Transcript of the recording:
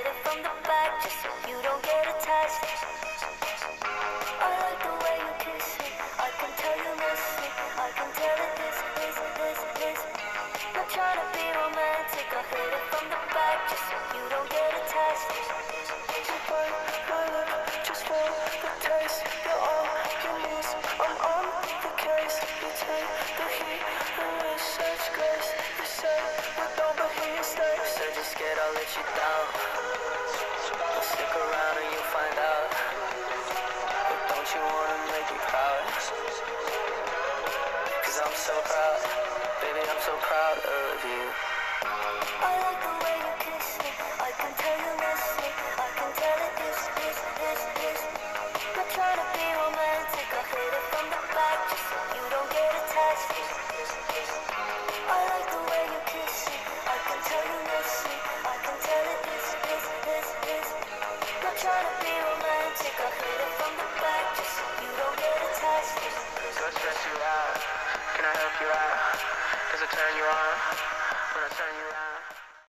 it from the back just so you don't get attached. I like the way you kiss me, I can tell you miss me, I can tell it this. Not trying to be romantic, I hit it from the back just so you don't get attached. You bite my lip just for the taste, you're all you need, I'm on the case. You take the heat and with such grace, you say we don't but here stay. Said you're scared I'll let you down, but stick around and you'll find out. But don't you wanna make me proud? Cause I'm so proud, baby, I'm so proud of you. I like the way you kiss me, I can tell you miss me, I can tell it this. Not trying to be romantic, I hit it from the back just so you don't get attached. I like the way you kiss me, I can tell you miss me, I can tell it this. Not trying to be romantic, I hit it from the back just so you don't get attached. What stress you out? Can I help you out? Does it turn you on when I turn you around?